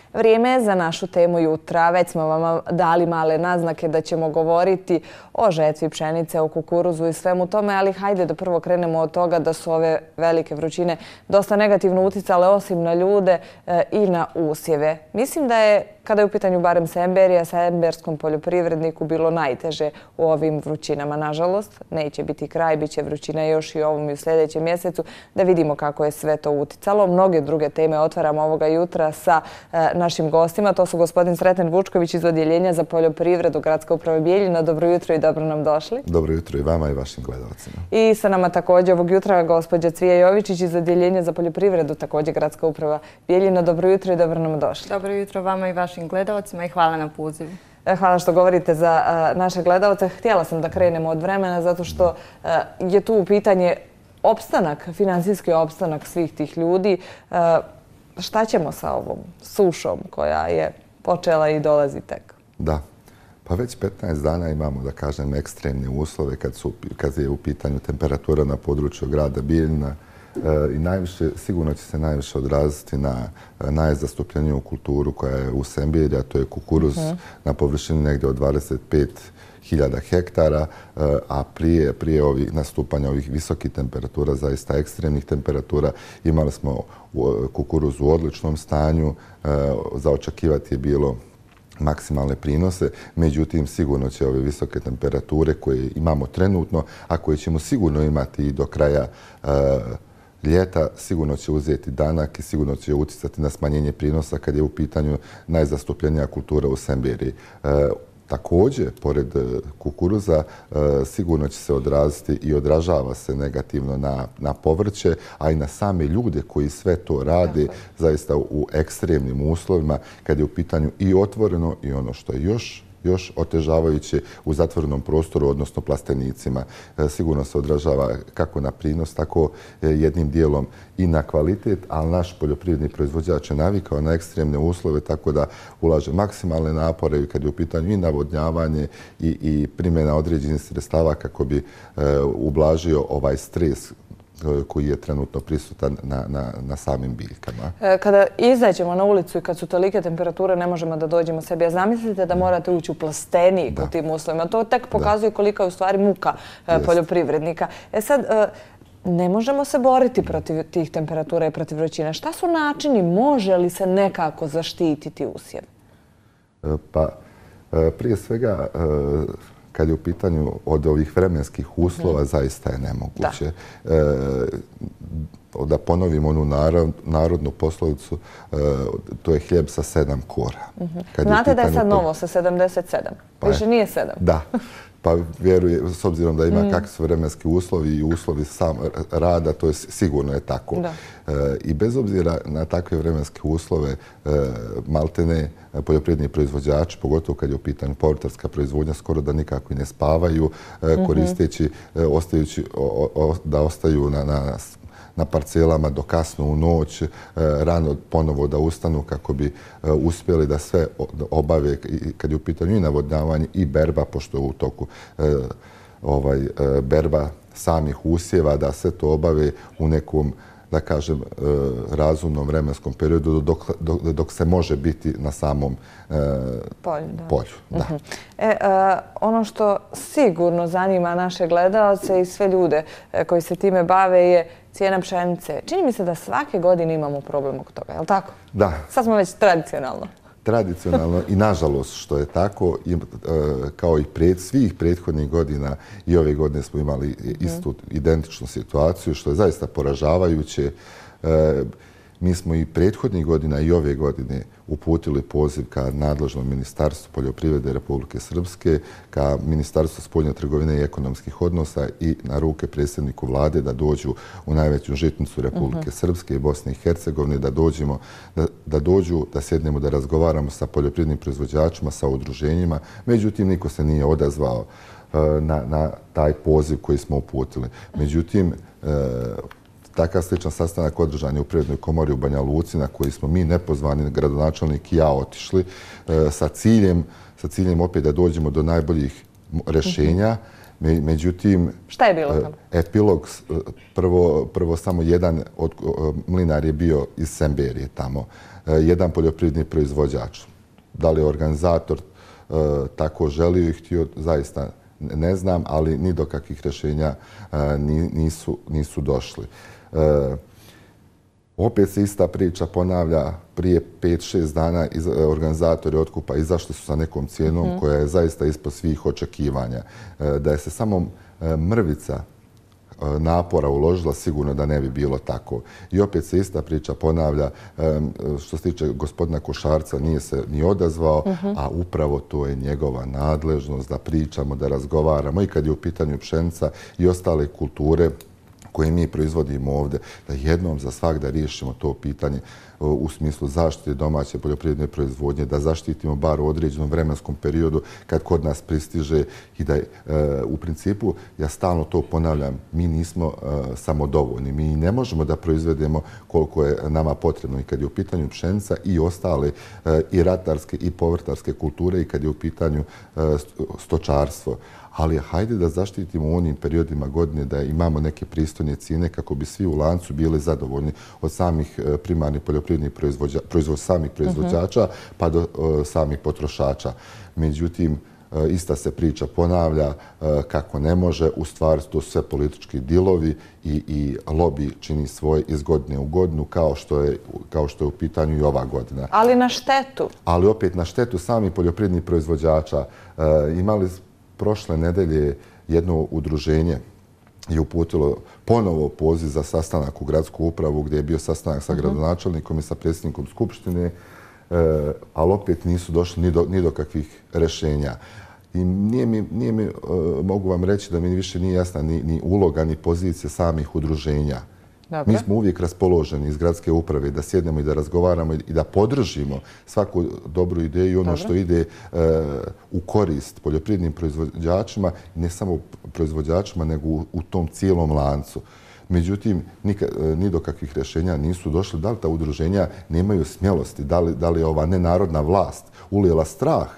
Vrijeme je za našu temu jutra. Već smo vam dali male naznake da ćemo govoriti o žetvi pšenice, o kukuruzu i svemu tome, ali hajde da prvo krenemo od toga da su ove velike vrućine dosta negativno uticale osim na ljude i na usjeve. Mislim da je, kada je u pitanju barem Semberija, semberskom poljoprivredniku bilo najteže u ovim vrućinama. Nažalost, neće biti kraj, bit će vrućina još i ovom i u sljedećem mjesecu. Da vidimo kako je sve to uticalo. Mnoge druge teme otvaramo ovoga jutra sa našim gostima. To su gospodin Sreten Vučković iz Odjeljenja za poljoprivredu Gradske uprave Bijeljina. Dobro jutro i dobro nam došli. Dobro jutro i vama i vašim gledalcima. I sa nama također ovog jutra gospođa Cvija Jovičić iz Odjeljenja za poljoprivredu, također Gradska uprava Bijeljina. Dobro jutro i dobro nam došli. Dobro jutro vama i vašim gledalcima i hvala na pozivu. Hvala što govorite za naše gledalce. Htjela sam da krenemo od vremena zato što je tu u pitanje opstanak, finansijski opstanak svih tih ljudi. Šta ćemo sa ovom sušom koja je počela i dolazi tek? Da, pa već 15 dana imamo, da kažem, ekstremne uslove kad je u pitanju temperatura na području grada Bijeljina i sigurno će se najviše odraziti na najzastupljeniju kulturu koja je u Semberiji, a to je kukuruz na površini negdje od 25.000 hektara, a prije nastupanja ovih visokih temperatura, zaista ekstremnih temperatura, imali smo kukuruz u odličnom stanju. Za očekivati je bilo maksimalne prinose, međutim sigurno će ove visoke temperature koje imamo trenutno, a koje ćemo sigurno imati i do kraja ljeta, sigurno će uzeti danak i sigurno će utjecati na smanjenje prinosa kad je u pitanju najzastupljenija kultura u Semberiji. Također, pored kukuruza, sigurno će se odraziti i odražava se negativno na povrće, a i na same ljude koji sve to rade zaista u ekstremnim uslovima, kad je u pitanju i otvoreno i ono što je još otežavajuće u zatvorenom prostoru, odnosno plastenicima. Sigurno se odražava kako na prinos, tako jednim dijelom i na kvalitet, ali naš poljoprivredni proizvođač je navikao na ekstremne uslove, tako da ulaže maksimalne napore kad je u pitanju i navodnjavanje i primjena određenih sredstava kako bi ublažio ovaj stres koji je trenutno prisutan na samim biljkama. Kada izađemo na ulicu i kad su tolike temperature, ne možemo da dođemo sebi. A zamislite da morate ući u plastenik u tim uslovima. To tek pokazuje kolika je u stvari muka poljoprivrednika. Sad, ne možemo se boriti protiv tih temperatura i protiv vrućine. Šta su načini? Može li se nekako zaštititi usjev? Pa, prije svega, kad je u pitanju od ovih vremenskih uslova, zaista je nemoguće. Da ponovimo onu narodnu poslovicu, to je hljeb sa 7 kora. Znate da je sad novo sa 77? Više nije 7. Da. Pa vjerujem, s obzirom da ima kakvi su vremenski uslovi i uslovi sam rada, to je sigurno je tako. I bez obzira na takve vremenske uslove, maltene poljoprivredni proizvođači, pogotovo kad je u pitanju povrtarska proizvodnja, skoro da nikako i ne spavaju, koristeći, da ostaju na parcelama do kasno u noć, rano ponovo da ustanu kako bi uspjeli da sve obave kad je u pitanju i navodnjavanje i berba, pošto je u toku berba samih usjeva, da sve to obave u nekom, da kažem, razumnom vremenskom periodu dok se može biti na samom polju. Ono što sigurno zanima naše gledalce i sve ljude koji se time bave je cijena pšenice. Čini mi se da svake godine imamo problem oko toga, je li tako? Da. Sad smo već tradicionalno. Tradicionalno i nažalost što je tako, kao i svih prethodnih godina i ove godine smo imali istu identičnu situaciju, što je zaista poražavajuće. Mi smo i prethodnih godina i ove godine uputili poziv ka nadležnom Ministarstvu poljoprivrede Republike Srpske, ka Ministarstvu spoljne trgovine i ekonomskih odnosa i na ruke predsjedniku vlade da dođu u najveću žitnicu Republike Srpske i Bosne i Hercegovine, da dođu, da sjednemo, da razgovaramo sa poljoprivrednim proizvođačima, sa udruženjima. Međutim, niko se nije odazvao na taj poziv koji smo uputili. Međutim, takav sličan sastanak održan je u Privrednoj komori u Banja Luci, na koji smo mi nepozvani, gradonačelnik i ja, otišli sa ciljem opet da dođemo do najboljih rješenja Međutim, šta je bilo tamo? Epilog, prvo samo jedan mlinar je bio iz Semberije tamo, jedan poljoprivredni proizvođač. Da li je organizator tako želio i htio, zaista ne znam, ali ni do kakvih rješenja nisu došli. Opet se ista priča ponavlja, prije 5-6 dana organizatori otkupa izašli su sa nekom cijenom koja je zaista ispod svih očekivanja. Da je se samo mrvica napora uložila, sigurno da ne bi bilo tako. I opet se ista priča ponavlja. Što se tiče gospodina Košarca, nije se ni odazvao, a upravo to je njegova nadležnost da pričamo, da razgovaramo i kad je u pitanju pšenica i ostale kulture koje mi proizvodimo ovdje, da jednom za svagda riješimo to pitanje u smislu zaštite domaće poljoprivredne proizvodnje, da zaštitimo bar u određenom vremenskom periodu kad kod nas pristiže i da u principu, ja stalno to ponavljam, mi nismo samodovoljni. Mi ne možemo da proizvedemo koliko je nama potrebno i kad je u pitanju pšenica i ostale i ratarske i povrtarske kulture i kad je u pitanju stočarstvo. Ali hajde da zaštitimo u onim periodima godine da imamo neke pristojne cijene kako bi svi u lancu bili zadovoljni od samih primarnih poljoprivrednih proizvođača pa do samih potrošača. Međutim, ista se priča ponavlja kako ne može, u stvari to su sve politički dilovi i lobby čini svoje iz godine u godinu kao što je u pitanju i ova godina. Ali na štetu. Ali opet na štetu samih poljoprivrednih proizvođača. Imali prošle nedelje jedno udruženje je uputilo ponovo poziv za sastanak u gradsku upravu gdje je bio sastanak sa gradonačelnikom i sa predsjednikom Skupštine, ali opet nisu došli ni do kakvih rješenja. I mogu vam reći da mi više nije jasna ni uloga, ni pozicija samih udruženja. Dobre. Mi smo uvijek raspoloženi iz gradske uprave da sjednemo i da razgovaramo i da podržimo svaku dobru ideju i ono što ide u korist poljoprivrednim proizvođačima, ne samo proizvođačima, nego u tom cijelom lancu. Međutim, ni do kakvih rješenja nisu došli. Da li ta udruženja nemaju smjelosti? Da li je ova nenarodna vlast ulijela strah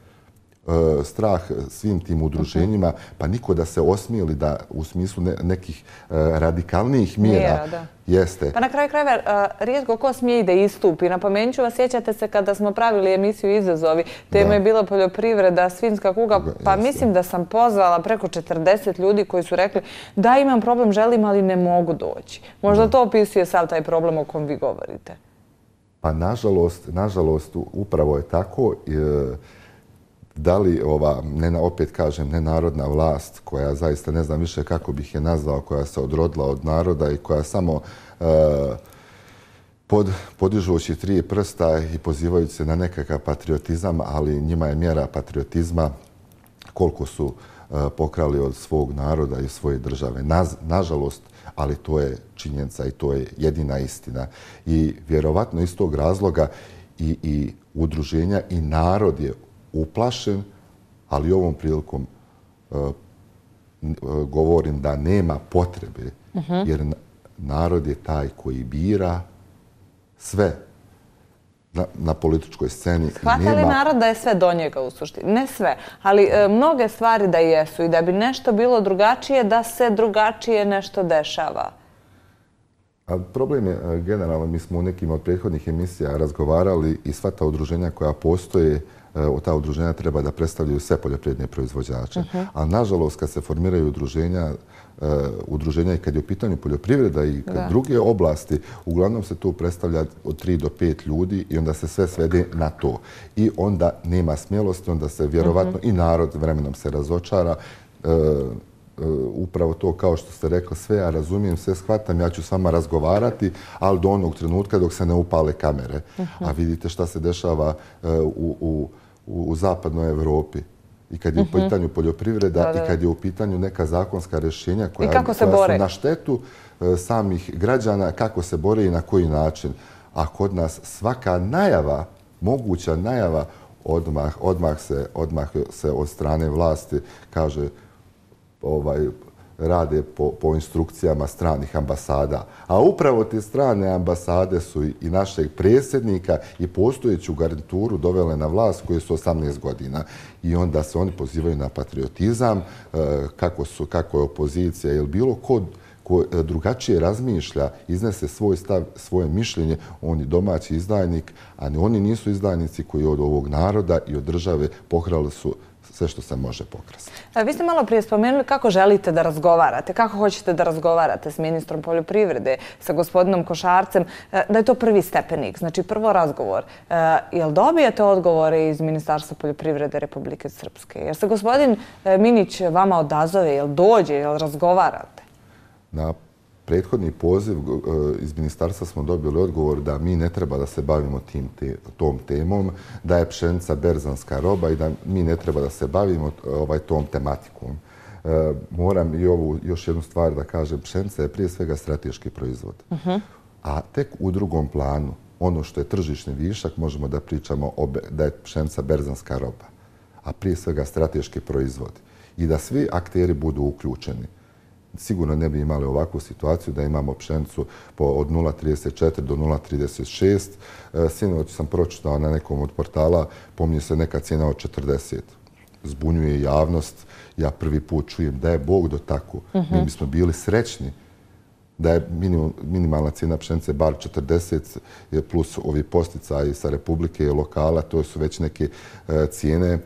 svim tim udruženjima, pa niko da se osmijeli da u smislu nekih radikalnijih mjera jeste. Pa na kraju krajeva, rijetko ko smije i da istupi. Napomenut ću vas, sjećate se kada smo pravili emisiju Izazovi, tema je bila poljoprivreda, svinjska kuga, pa mislim da sam pozvala preko 40 ljudi koji su rekli da imam problem, želim, ali ne mogu doći. Možda to opisuje sav taj problem o kom vi govorite. Pa nažalost, upravo je tako. Da li ova, opet kažem, nenarodna vlast koja zaista ne znam više kako bih je nazvao, koja se odrodila od naroda i koja samo podižući 3 prsta i pozivajući se na nekakav patriotizam, ali njima je mjera patriotizma koliko su pokrali od svog naroda i svoje države. Nažalost, ali to je činjenica i to je jedina istina. I vjerovatno iz tog razloga i udruženja i narod je uplašen, ali ovom prilikom govorim da nema potrebe, jer narod je taj koji bira sve na političkoj sceni. Shvata li narod da je sve do njega u suštini? Ne sve, ali mnoge stvari da jesu i da bi nešto bilo drugačije, da se drugačije nešto dešava. Problem je generalno, mi smo u nekim od prethodnih emisija razgovarali i sva ta udruženja koja postoje, ta udruženja treba da predstavljaju sve poljoprivredne proizvođače. A nažalost, kad se formiraju udruženja i kad je u pitanju poljoprivreda i druge oblasti, uglavnom se tu predstavlja od 3 do 5 ljudi i onda se sve svede na to. I onda nema smjelosti, onda se vjerovatno i narod vremenom se razočara. Upravo to, kao što ste rekli, sve ja razumijem, sve shvatam, ja ću s vama razgovarati, ali do onog trenutka dok se ne upale kamere. A vidite šta se dešava u zapadnoj Evropi. I kad je u pitanju poljoprivreda i kad je u pitanju neka zakonska rješenja koja su na štetu samih građana, kako se bore i na koji način. A kod nas svaka najava, moguća najava, odmah se od strane vlasti kaže rade po instrukcijama stranih ambasada. A upravo te strane ambasade su i našeg predsjednika i postojeću garnituru dovele na vlast koji su 18 godina. I onda se oni pozivaju na patriotizam, kako je opozicija ili bilo ko drugačije razmišlja, iznese svoj stav, svoje mišljenje, on je domaći izdajnik, a oni nisu izdajnici koji od ovog naroda i od države pokrali su sve što se može pokrasti. Vi ste malo prije spomenuli kako želite da razgovarate, kako hoćete da razgovarate s ministrom poljoprivrede, sa gospodinom Košarcem, da je to prvi stepenik, znači prvo razgovor. Jel dobijate odgovore iz Ministarstva poljoprivrede Republike Srpske? Jer se gospodin Minić vama odazove, jel dođe, jel razgovarate? Na prethodni poziv iz ministarstva smo dobili odgovor da mi ne treba da se bavimo tom temom, da je pšenica berzanska roba i da mi ne treba da se bavimo tom tematikom. Moram i ovu još jednu stvar da kažem, pšenica je prije svega strateški proizvod. A tek u drugom planu, ono što je tržišni višak, možemo da pričamo da je pšenica berzanska roba, a prije svega strateški proizvod. I da svi akteri budu uključeni. Sigurno ne bi imali ovakvu situaciju da imamo pšenicu od 0,34 do 0,36. Sinoć sam pročitao na nekom od portala, pominje se neka cijena od 40. Zbunjuje javnost. Ja prvi put čujem da je Bog do tako. Mi bismo bili srećni da je minimalna cijena pšenice bar 40 plus ovi posticaji sa Republike i lokala. To su već neke cijene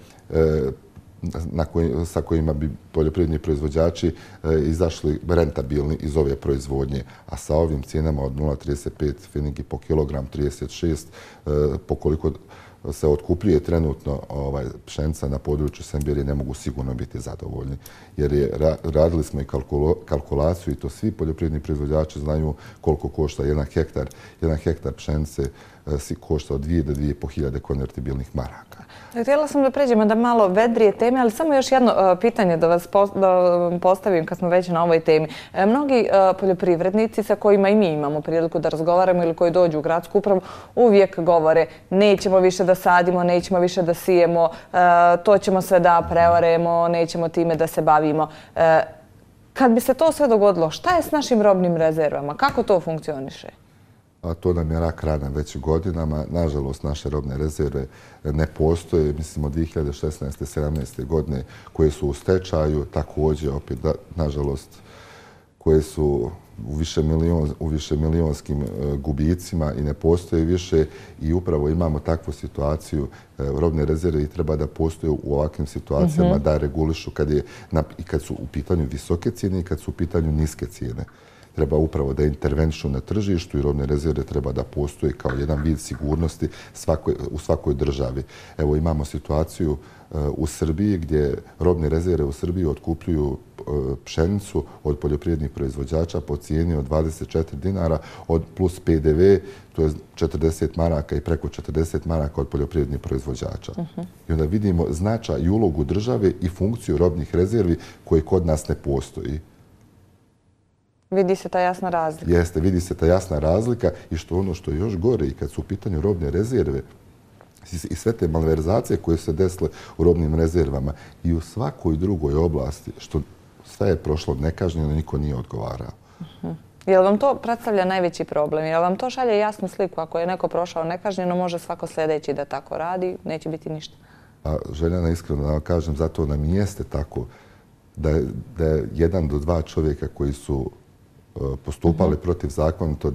sa kojima bi poljoprivredni proizvođači izašli rentabilni iz ove proizvodnje. A sa ovim cijenama od 0,35 pfenigi po kilogram, 36, pokoliko se otkupljuje trenutno pšenica na području Semberije, ne mogu sigurno biti zadovoljni. Jer radili smo i kalkulaciju i to svi poljoprivredni proizvođači znaju koliko košta jedan hektar. Jedan hektar pšenice košta od 2 do 2,5 hiljade konvertibilnih maraka. Htjela sam da pređemo da malo vedrije teme, ali samo još jedno pitanje da vam postavim kad smo već na ovoj temi. Mnogi poljoprivrednici sa kojima i mi imamo priliku da razgovaramo ili koji dođu u gradsku upravu uvijek govore nećemo više da sadimo, nećemo više da sijemo, to ćemo sve da preoremo, nećemo time da se bavimo. Kad bi se to sve dogodilo, šta je s našim robnim rezervama? Kako to funkcioniše? A to nam je rak rana već godinama. Nažalost, naše robne rezerve ne postoje. Mislim, od 2016. 17. godine koje su u stečaju, također, opet, nažalost, koje su u višemilijonskim gubicima i ne postoje više. I upravo imamo takvu situaciju. Robne rezerve treba da postoje u ovakvim situacijama, da regulišu kad su u pitanju visoke cijene i kad su u pitanju niske cijene. Treba upravo da intervenišu na tržištu i robne rezerve treba da postoje kao jedan vid sigurnosti u svakoj državi. Evo imamo situaciju u Srbiji gdje robne rezerve u Srbiji otkupljuju pšenicu od poljoprivrednih proizvođača po cijeni od 24 dinara plus PDV, to je 40 maraka i preko 40 maraka od poljoprivrednih proizvođača. I onda vidimo značaj i ulogu države i funkciju robnih rezervi koje kod nas ne postoji. Vidi se ta jasna razlika. Jeste, vidi se ta jasna razlika i ono što je još gore i kad su u pitanju robne rezerve i sve te malverzacije koje se desile u robnim rezervama i u svakoj drugoj oblasti, što sve je prošlo nekažnjeno, niko nije odgovarao. Jel vam to predstavlja najveći problem? Jel vam to šalje jasnu sliku? Ako je neko prošao nekažnjeno, može svako sljedeći da tako radi, neće biti ništa. Željena, iskreno da vam kažem, zato nam i jeste tako da je 1 do 2 čovjeka koji su postupali protiv zakonito,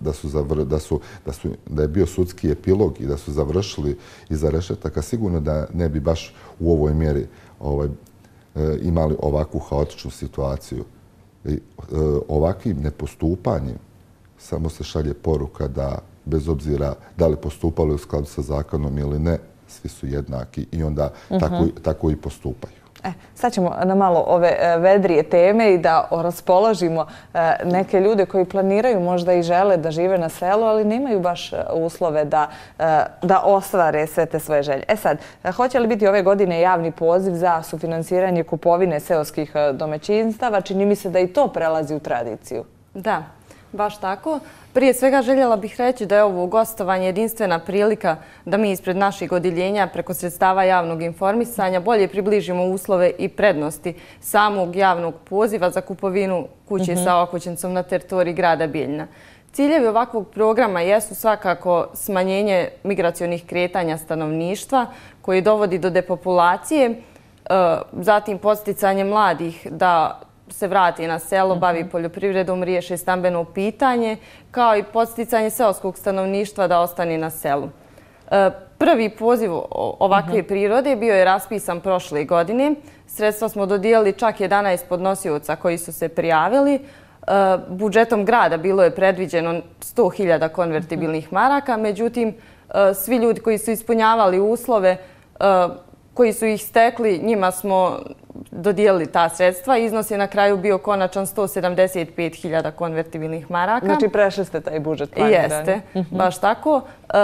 da je bio sudski epilog i da su završili iza rešetaka, sigurno da ne bi baš u ovoj mjeri imali ovakvu haotičnu situaciju. Ovakvim nepostupanjem samo se šalje poruka da bez obzira da li postupali u skladu sa zakonom ili ne, svi su jednaki i onda tako i postupaju. Sad ćemo na malo ove vedrije teme i da raspoložimo neke ljude koji planiraju možda i žele da žive na selu, ali nemaju baš uslove da ostvare sve te svoje želje. Sad, hoće li biti ove godine javni poziv za sufinansiranje kupovine seoskih domaćinstava? Čini mi se da i to prelazi u tradiciju. Da. Baš tako. Prije svega željela bih reći da je ovo gostovanje jedinstvena prilika da mi ispred naših odjeljenja preko sredstava javnog informisanja bolje približimo uslove i prednosti samog javnog poziva za kupovinu kuće sa okućnicom na teritoriji grada Bijeljina. Ciljevi ovakvog programa jesu svakako smanjenje migracionih kretanja stanovništva koji dovodi do depopulacije, zatim podsticanje mladih da se vrati na selo, bavi poljoprivredom, riješi stambeno pitanje, kao i podsticanje seoskog stanovništva da ostane na selu. Prvi poziv ovakve prirode bio je raspisan prošle godine. Sredstva smo dodijelili čak 11 podnosioca koji su se prijavili. Budžetom grada bilo je predviđeno 100.000 konvertibilnih maraka, međutim, svi ljudi koji su ispunjavali uslove, koji su ih stekli, njima smo dodijelili ta sredstva. Iznos je na kraju bio konačan 175.000 konvertibilnih maraka. Znači prešli ste taj budžet planirani. Jeste, baš tako.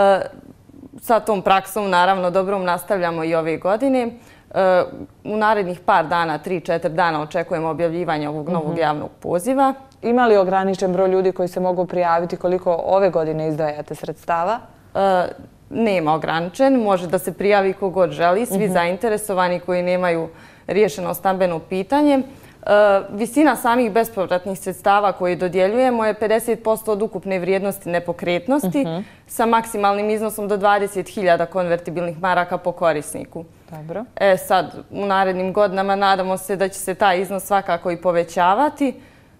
Sa tom praksom, naravno, dobrom nastavljamo i ove godine. U narednih par dana, 3-4 dana, očekujemo objavljivanje ovog novog javnog poziva. Ima li ograničen broj ljudi koji se mogu prijaviti? Koliko ove godine izdvajate sredstava? Nema ograničen. Može da se prijavi kogod želi. Svi zainteresovani koji nemaju riješeno stambeno pitanje. Visina samih bespovratnih sredstava koje dodjeljujemo je 50% od ukupne vrijednosti nepokretnosti sa maksimalnim iznosom do 20.000 konvertibilnih maraka po korisniku. Dobro. Sad, u narednim godinama nadamo se da će se taj iznos svakako i povećavati.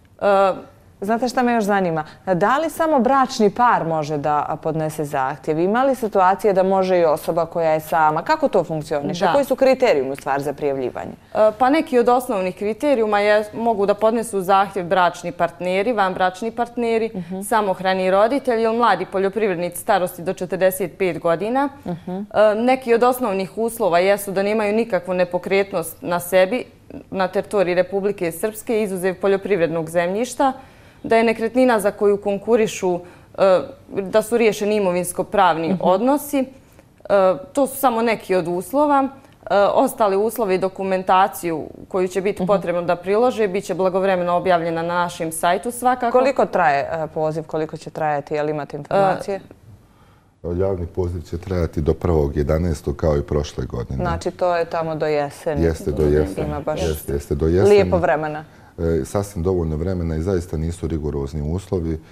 Znate šta me još zanima? Da li samo bračni par može da podnese zahtjev? Ima li situacije da može i osoba koja je sama? Kako to funkcioniše? Koji su kriterijumi u stvari za prijavljivanje? Pa neki od osnovnih kriterijuma mogu da podnesu zahtjev bračni partneri, vanbračni partneri, samohrani roditelji ili mladi poljoprivrednici starosti do 45 godina. Neki od osnovnih uslova jesu da nemaju nikakvu nepokretnost na sebi, na teritoriji Republike Srpske, izuzev poljoprivrednog zemljišta, da je nekretnina za koju konkurišu, da su riješeni imovinsko-pravni odnosi. To su samo neki od uslova. Ostali uslovi i dokumentaciju koju će biti potrebno da prilože bit će blagovremeno objavljena na našem sajtu svakako. Koliko traje poziv, koliko će trajati, je li imate informacije? Javni poziv će trajati do 1.11. kao i prošle godine. Znači to je tamo do jeseni. Jeste do jeseni. Ima baš lijepo vremena. Sasvim dovoljno vremena i zaista nisu rigorozni uslovi.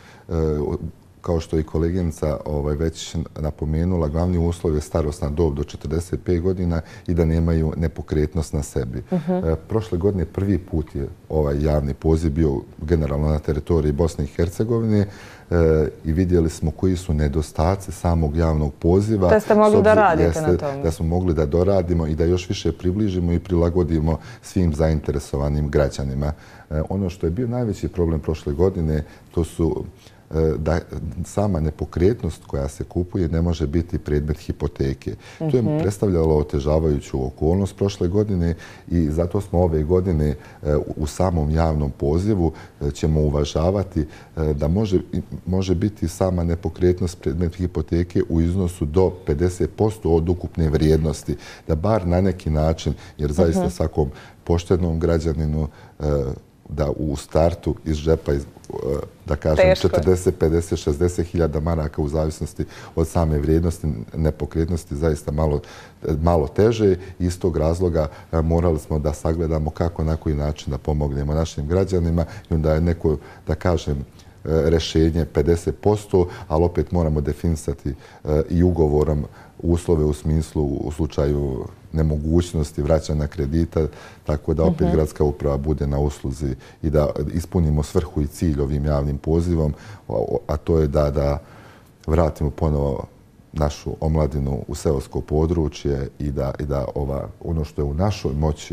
Kao što je i koleginica već napomenula, glavni uslov je starosna dob do 45 godina i da nemaju nepokretnost na sebi. Prošle godine prvi put je ovaj javni poziv bio generalno na teritoriji Bosne i Hercegovine i vidjeli smo koji su nedostaci samog javnog poziva. Da ste mogli da radite na tome. Da smo mogli da doradimo i da još više približimo i prilagodimo svim zainteresovanim građanima. Ono što je bio najveći problem prošle godine, to su da sama nepokretnost koja se kupuje ne može biti predmet hipoteke. To je predstavljalo otežavajuću okolnost prošle godine i zato smo ove godine u samom javnom pozivu ćemo uvažavati da može biti sama nepokretnost predmet hipoteke u iznosu do 50% od ukupne vrijednosti. Da bar na neki način, jer zaista svakom poštenom građaninu da u startu iz džepa, da kažem, 40, 50, 60 hiljada maraka u zavisnosti od same vrijednosti nepokretnosti zaista malo teže. Iz tog razloga morali smo da sagledamo kako, na koji način da pomognemo našim građanima i onda je neko, da kažem, rešenje 50%, ali opet moramo definisati i ugovorom uslove u smislu u slučaju nemogućnosti vraćanja kredita, tako da opet gradska uprava bude na usluzi i da ispunimo svrhu i cilj ovim javnim pozivom, a to je da vratimo ponovo našu omladinu u seosko područje i da ono što je u našoj moći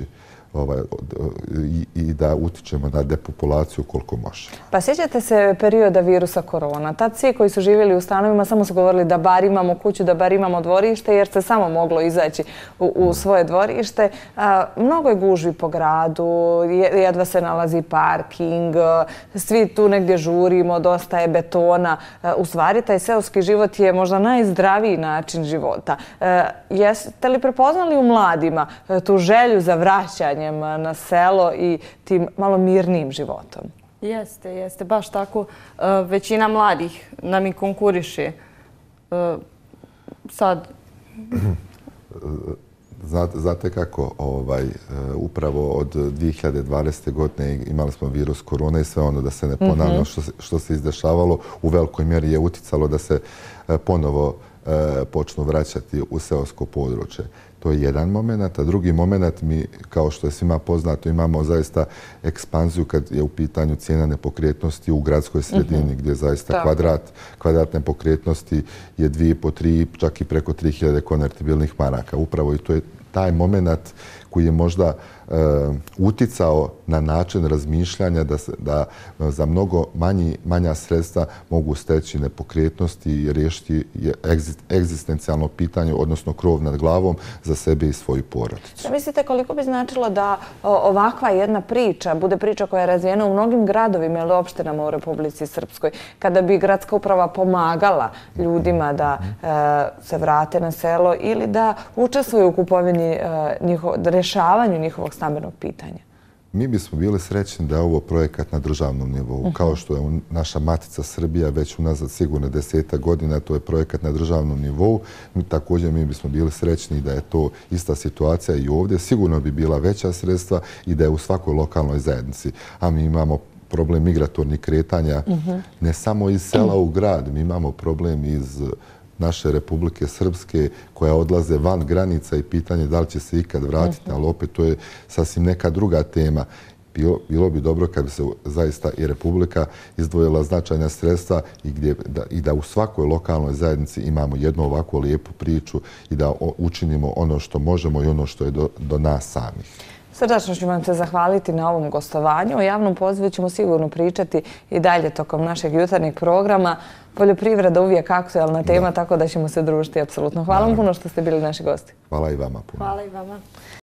i da utičemo na depopulaciju koliko može. Pa sjećate se perioda virusa korona. Tad svi koji su živjeli u stanovima samo su govorili da bar imamo kuću, da bar imamo dvorište, jer se samo moglo izaći u svoje dvorište. Mnogo je gužvi po gradu, jedva se nalazi parking, svi tu negdje žurimo, dosta je betona. U stvari, taj seoski život je možda najzdraviji način života. Jeste li prepoznali u mladima tu želju za vraćanje na selo i tim malo mirnijim životom? Jeste, baš tako. Većina mladih nam i konkuriše. Sad... Znate kako, upravo od 2020. godine imali smo virus korona i sve ono, da se ne ponavlja što se izdešavalo, u velikoj mjeri je uticalo da se ponovo počnu vraćati u seosko područje. To je jedan moment, a drugi moment, mi, kao što je svima poznato, imamo zaista ekspanziju kad je u pitanju cijena nepokretnosti u gradskoj sredini, gdje zaista kvadrat nepokretnosti je 2,5, 3, čak i preko 3.000 konvertibilnih maraka. Upravo i to je taj moment koji je možda uticao na način razmišljanja da za mnogo manja sredstva mogu steći nepokretnosti i riješiti egzistencijalno pitanje, odnosno krov nad glavom za sebe i svoju porodicu. Mislite koliko bi značilo da ovakva jedna priča bude priča koja je razvijena u mnogim gradovima ili opštinama u Republici Srpskoj, kada bi gradska uprava pomagala ljudima da se vrate na selo ili da učestvuju u kupovini, rješavanju njihovog stambenog pitanja? Mi bismo bili srećni da je ovo projekat na državnom nivou. Kao što je naša matica Srbija već unazad sigurno 10 godina, to je projekat na državnom nivou. Također mi bismo bili srećni da je to ista situacija i ovdje. Sigurno bi bila veća sredstva i da je u svakoj lokalnoj zajednici. A mi imamo problem migratornih kretanja ne samo iz sela u grad, mi imamo problem iz naše Republike Srpske koja odlaze van granica i pitanje da li će se ikad vratiti, ali opet to je sasvim neka druga tema. Bilo bi dobro kad bi se zaista i Republika izdvojila značajna sredstva i da u svakoj lokalnoj zajednici imamo jednu ovakvu lijepu priču i da učinimo ono što možemo i ono što je do nas samih. Srdačno ću vam se zahvaliti na ovom gostovanju. O javnom pozivu ćemo sigurno pričati i dalje tokom našeg jutarnjeg programa. Poljoprivreda uvijek aktualna tema, tako da ćemo se družiti apsolutno. Hvala vam puno što ste bili naši gosti. Hvala i vama puno. Hvala i vama.